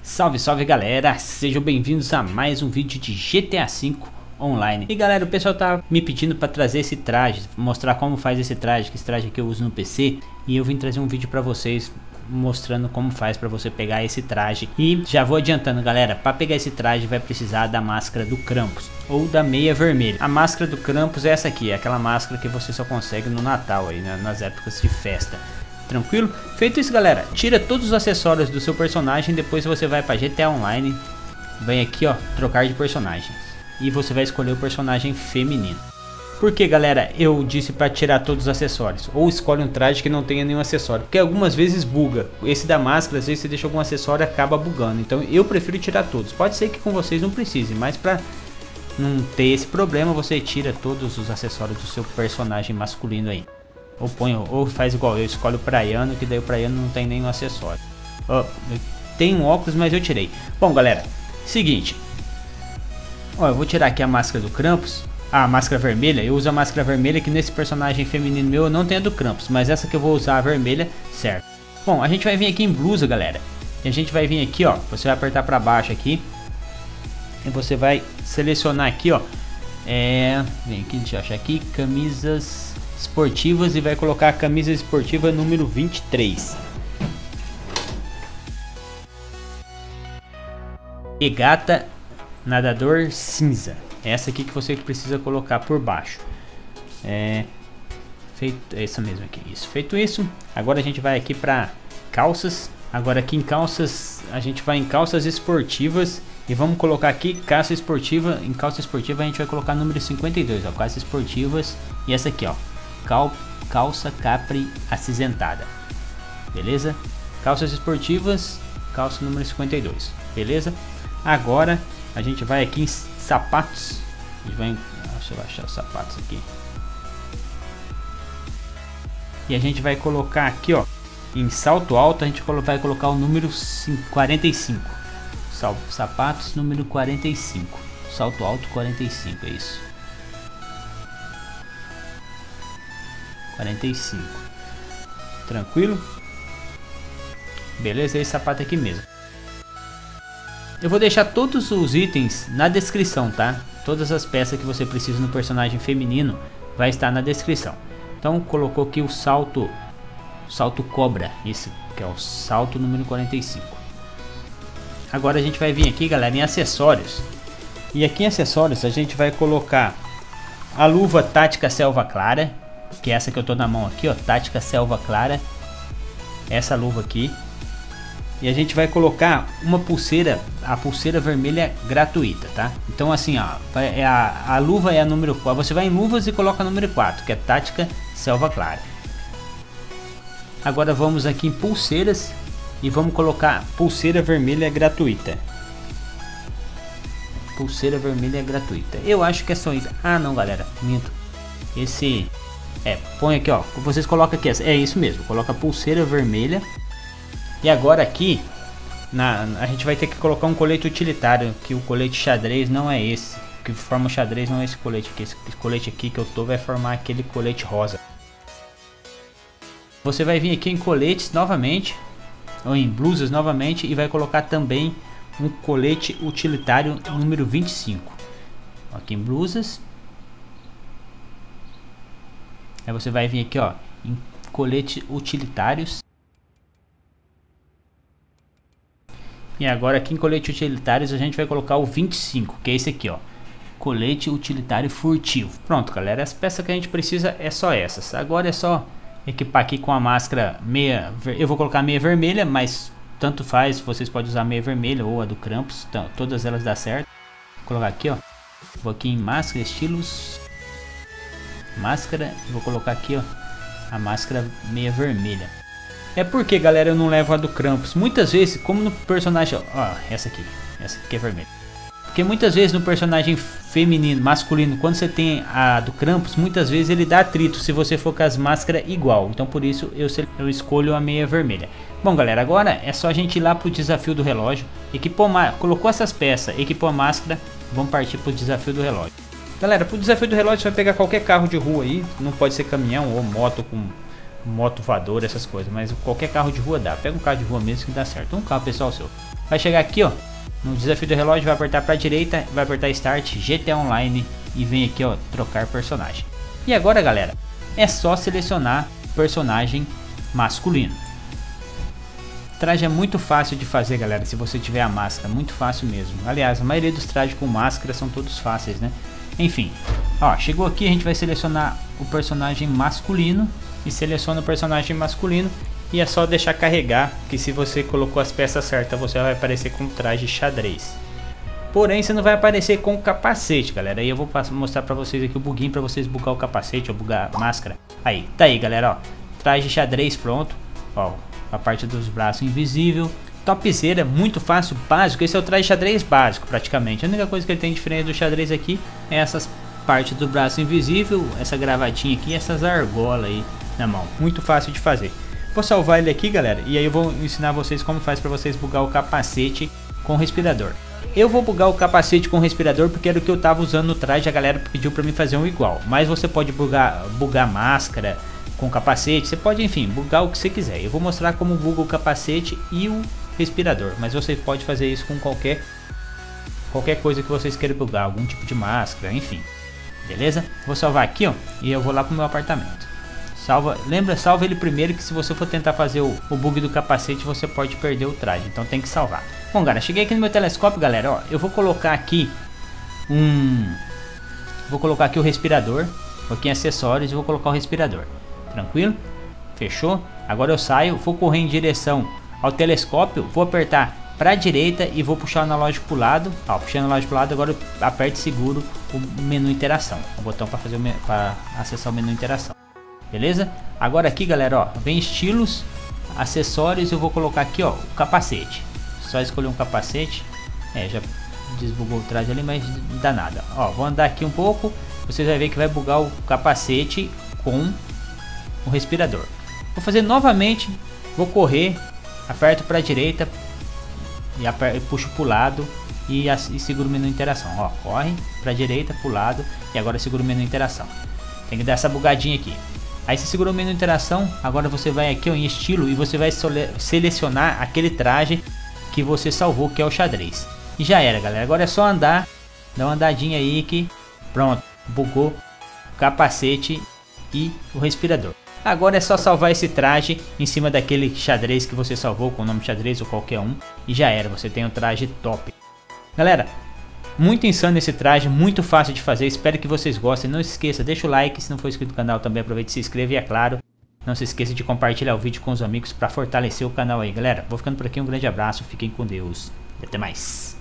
Salve, salve galera, sejam bem-vindos a mais um vídeo de GTA V Online. E galera, o pessoal tá me pedindo para trazer esse traje, mostrar como faz esse traje, que esse traje aqui eu uso no PC. E eu vim trazer um vídeo para vocês mostrando como faz para você pegar esse traje. E já vou adiantando galera, para pegar esse traje vai precisar da máscara do Krampus ou da meia vermelha. A máscara do Krampus é essa aqui, é aquela máscara que você só consegue no Natal aí, né, nas épocas de festa. Tranquilo? Feito isso galera, tira todos os acessórios do seu personagem, depois você vai para GTA Online, vem aqui ó, trocar de personagens, e você vai escolher o personagem feminino. Por que galera eu disse para tirar todos os acessórios? Ou escolhe um traje que não tenha nenhum acessório, porque algumas vezes buga. Esse da máscara, às vezes você deixa algum acessório e acaba bugando, então eu prefiro tirar todos. Pode ser que com vocês não precise, mas para não ter esse problema você tira todos os acessórios do seu personagem masculino aí. Ou põe, ou faz igual eu, escolhe o praiano, que daí o praiano não tem nenhum acessório. Oh, tem um óculos, mas eu tirei. Bom galera, seguinte, ó, eu vou tirar aqui a máscara do Krampus. A máscara vermelha, eu uso a máscara vermelha, que nesse personagem feminino meu eu não tenho a do Krampus, mas essa que eu vou usar a vermelha, certo. Bom, a gente vai vir aqui em blusa galera, e a gente vai vir aqui ó, você vai apertar para baixo aqui, e você vai selecionar aqui ó, vem aqui, deixa eu achar aqui, camisas esportivas, e vai colocar a camisa esportiva número 23. Regata nadador cinza. Essa aqui que você precisa colocar por baixo. Feito essa mesma aqui. Isso. Feito isso, agora a gente vai aqui para calças. Agora aqui em calças, a gente vai em calças esportivas e vamos colocar aqui calça esportiva. Em calça esportiva a gente vai colocar número 52, ó, calças esportivas, e essa aqui ó, calça capri acinzentada, beleza? Calças esportivas, calça número 52, beleza? Agora a gente vai aqui em sapatos, a gente vai, deixa eu achar os sapatos aqui, e a gente vai colocar aqui ó, em salto alto a gente vai colocar o número 45, sapatos número 45, salto alto 45, é isso. 45, tranquilo? Beleza, esse sapato aqui mesmo. Eu vou deixar todos os itens na descrição, tá? Todas as peças que você precisa no personagem feminino vai estar na descrição. Então colocou aqui o salto cobra, esse que é o salto número 45. Agora a gente vai vir aqui galera em acessórios, e aqui em acessórios a gente vai colocar a luva tática selva clara, que é essa que eu tô na mão aqui ó, tática selva clara, essa luva aqui. E a gente vai colocar uma pulseira, a pulseira vermelha gratuita, tá? Então assim ó, a luva é a número 4, você vai em luvas e coloca a número 4, que é tática selva clara. Agora vamos aqui em pulseiras e vamos colocar pulseira vermelha gratuita. Pulseira vermelha gratuita, eu acho que é só isso. Ah não galera, minto, esse põe aqui ó, vocês colocam aqui, é isso mesmo, coloca a pulseira vermelha. E agora aqui a gente vai ter que colocar um colete utilitário, que o colete xadrez não é esse, que forma o xadrez não é esse colete aqui. Esse colete aqui que eu tô vai formar aquele colete rosa. Você vai vir aqui em coletes novamente, ou em blusas novamente, e vai colocar também um colete utilitário número 25 aqui em blusas. Aí você vai vir aqui ó, em colete utilitários. E agora aqui em colete utilitários a gente vai colocar o 25, que é esse aqui ó, colete utilitário furtivo. Pronto galera, as peças que a gente precisa é só essas. Agora é só equipar aqui com a máscara meia, eu vou colocar meia vermelha, mas tanto faz, vocês podem usar meia vermelha ou a do Krampus, então, todas elas dá certo. Vou colocar aqui ó, vou aqui em máscara, estilos, máscara, vou colocar aqui ó, a máscara meia vermelha. É porque galera eu não levo a do Krampus, muitas vezes como no personagem, ó, essa aqui que é vermelha, porque muitas vezes no personagem feminino, masculino, quando você tem a do Krampus, muitas vezes ele dá atrito se você for com as máscaras igual, então por isso eu escolho a meia vermelha. Bom galera, agora é só a gente ir lá pro desafio do relógio, equipou, colocou essas peças, equipou a máscara, vamos partir pro desafio do relógio. Galera, pro desafio do relógio você vai pegar qualquer carro de rua aí, não pode ser caminhão ou moto com moto voadora, essas coisas, mas qualquer carro de rua dá. Pega um carro de rua mesmo que dá certo. Um carro pessoal seu. Vai chegar aqui, ó, no desafio do relógio, vai apertar para direita, vai apertar Start, GTA Online e vem aqui, ó, trocar personagem. E agora, galera, é só selecionar personagem masculino. O traje é muito fácil de fazer, galera, se você tiver a máscara, muito fácil mesmo. Aliás, a maioria dos trajes com máscara são todos fáceis, né? Enfim, ó, chegou aqui, a gente vai selecionar o personagem masculino e seleciona o personagem masculino e é só deixar carregar, que se você colocou as peças certas, você vai aparecer com o traje xadrez. Porém, você não vai aparecer com o capacete, galera. Aí eu vou mostrar pra vocês aqui o buguinho pra vocês bugar o capacete ou bugar a máscara. Aí, tá aí, galera, ó. Traje xadrez pronto. Ó, a parte dos braços invisível. Topzera, muito fácil, básico. Esse é o traje xadrez básico, praticamente. A única coisa que ele tem diferente do xadrez aqui é essas partes do braço invisível, essa gravatinha aqui e essas argolas aí na mão. Muito fácil de fazer. Vou salvar ele aqui, galera, e aí eu vou ensinar vocês como faz pra vocês bugar o capacete com o respirador. Eu vou bugar o capacete com o respirador porque era o que eu tava usando no traje, a galera pediu pra mim fazer um igual. Mas você pode bugar máscara com capacete, você pode, enfim, bugar o que você quiser. Eu vou mostrar como buga o capacete e o respirador, mas você pode fazer isso com qualquer coisa que vocês queiram bugar, algum tipo de máscara, enfim. Beleza? Vou salvar aqui, ó, e eu vou lá pro meu apartamento. Salva ele primeiro, que se você for tentar fazer o bug do capacete, você pode perder o traje, então tem que salvar. Bom, galera, cheguei aqui no meu telescópio, galera, ó, eu vou colocar aqui o respirador, vou aqui em acessórios e vou colocar o respirador. Tranquilo? Fechou? Agora eu saio, vou correr em direção ao telescópio, vou apertar para a direita e vou puxar o analógico para o lado. Ó, puxando o analógico para o lado, agora eu aperto e seguro o menu interação, o botão para acessar o menu interação. Beleza? Agora aqui, galera, ó, vem estilos, acessórios, eu vou colocar aqui, ó, o capacete. Só escolher um capacete. Já desbugou o traje ali, mas não dá nada. Ó, vou andar aqui um pouco, vocês vão ver que vai bugar o capacete com o respirador. Vou fazer novamente, vou correr, aperto para a direita e puxo para o lado e seguro o menu interação. Ó, corre para a direita, para o lado e agora seguro o menu interação. Tem que dar essa bugadinha aqui. Aí você segurou o menu interação, agora você vai aqui, ó, em estilo, e você vai selecionar aquele traje que você salvou, que é o xadrez. E já era, galera. Agora é só andar, dar uma andadinha aí que pronto, bugou o capacete e o respirador. Agora é só salvar esse traje em cima daquele xadrez que você salvou, com o nome xadrez ou qualquer um, e já era, você tem um traje top. Galera, muito insano esse traje, muito fácil de fazer, espero que vocês gostem. Não se esqueça, deixa o like, se não for inscrito no canal também aproveite e se inscreva. E é claro, não se esqueça de compartilhar o vídeo com os amigos para fortalecer o canal aí, galera. Vou ficando por aqui, um grande abraço, fiquem com Deus e até mais.